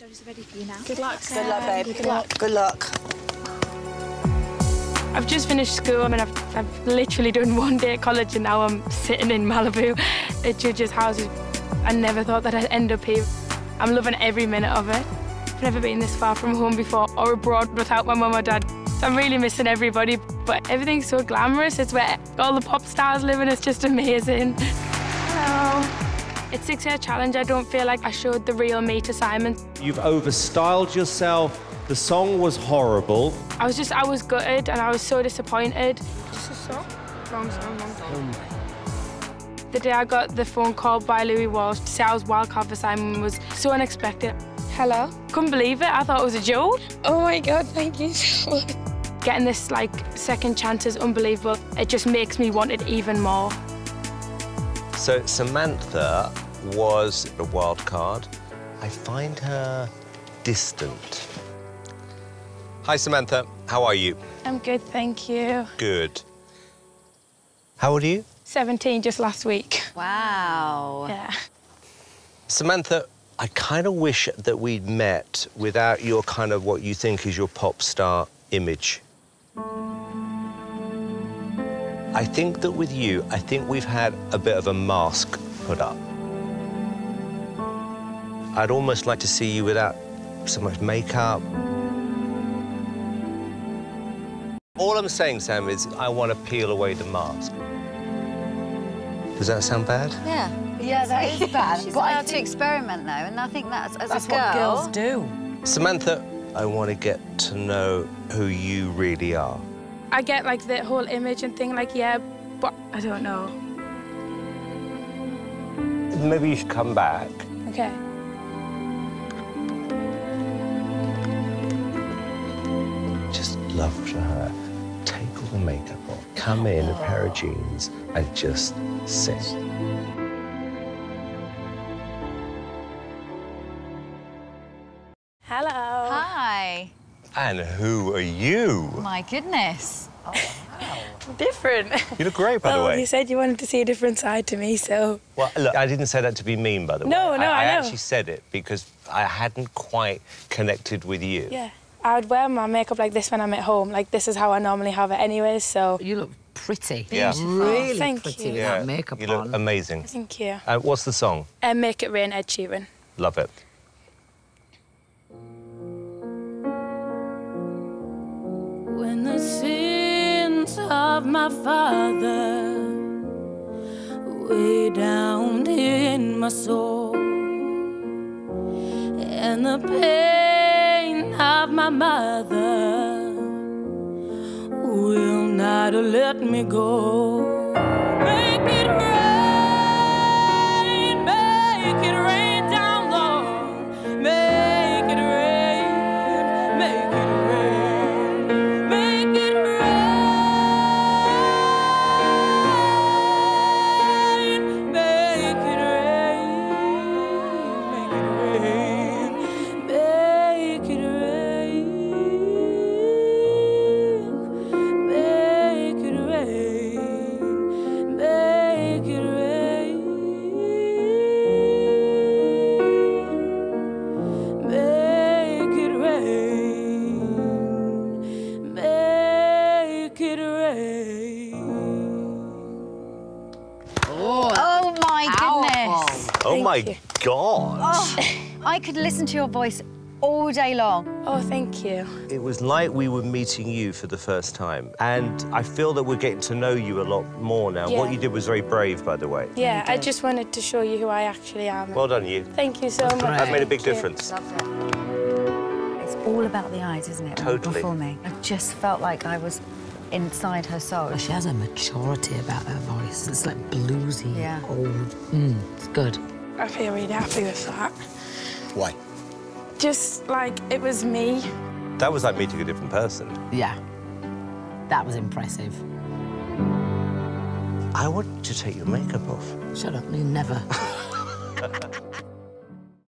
Judges are ready for you now. Good luck, Good luck, babe. Good luck. Good luck. I've just finished school. I mean, I've literally done one day at college and now I'm sitting in Malibu at judges' houses. I never thought that I'd end up here. I'm loving every minute of it. I've never been this far from home before or abroad without my mum or dad. So I'm really missing everybody, but everything's so glamorous. It's where all the pop stars live and it's just amazing. Hello. At 6-Year Challenge, I don't feel like I showed the real me to Simon. You've overstyled yourself. The song was horrible. I was gutted and I was so disappointed. Just a song? Wrong song. The day I got the phone call by Louis Walsh to say I was wildcard for Simon was so unexpected. Hello? Couldn't believe it. I thought it was a joke. Oh my God, thank you so much. Getting this, second chance is unbelievable. It just makes me want it even more. So Samantha was a wild card. I find her distant. Hi, Samantha. How are you? I'm good, thank you. Good. How old are you? 17 just last week. Wow. Yeah. Samantha, I kind of wish that we'd met without your kind of what you think is your pop star image. I think that with you, I think we've had a bit of a mask put up. I'd almost like to see you without so much makeup. All I'm saying, Sam, is I want to peel away the mask. Does that sound bad? Yeah. Yeah, that is bad. But I have to experiment, though, and I think that's a girl... That's what girls do. Samantha, I want to get to know who you really are. I get, the whole image and thing, yeah, but I don't know. Maybe you should come back. Okay. Just love to her. Take all the makeup off. Come in a pair of jeans and just sit. Hello. Hi. And who are you? My goodness. Oh, wow. Different. You look great, by the way. You said you wanted to see a different side to me, so... Well, look, I didn't say that to be mean, by the way. No, I know. I actually said it because I hadn't quite connected with you. Yeah. I would wear my makeup like this when I'm at home. This is how I normally have it anyways, so... You look pretty. Yeah. Really Thank pretty you. with that makeup you look on. amazing. Thank you. What's the song? Make It Rain, Ed Sheeran. Love it. When the sins of my father way down in my soul, and the pain of my mother will not let me go. Make it rain down low. Make it rain, make it rain, make it rain, make it rain, make it rain, make it rain, make it rain, make it rain, make it rain, make it rain. Oh, my goodness. Oh, my you. God. Oh, I could listen to your voice all day long. Oh, thank you. It was like we were meeting you for the first time. And I feel that we're getting to know you a lot more now. Yeah. What you did was very brave, by the way. Yeah, I just wanted to show you who I actually am. Well done, you. Thank you so much. That made a big Thank you. difference. Loved it. It's all about the eyes, isn't it? Totally. For me. I just felt like I was inside her soul. She has a maturity about her voice. It's bluesy, Yeah. old. It's good. I feel really happy with that. Why? Just it was me. That was like meeting a different person. Yeah. That was impressive. I want to take your makeup off. Shut up, you never.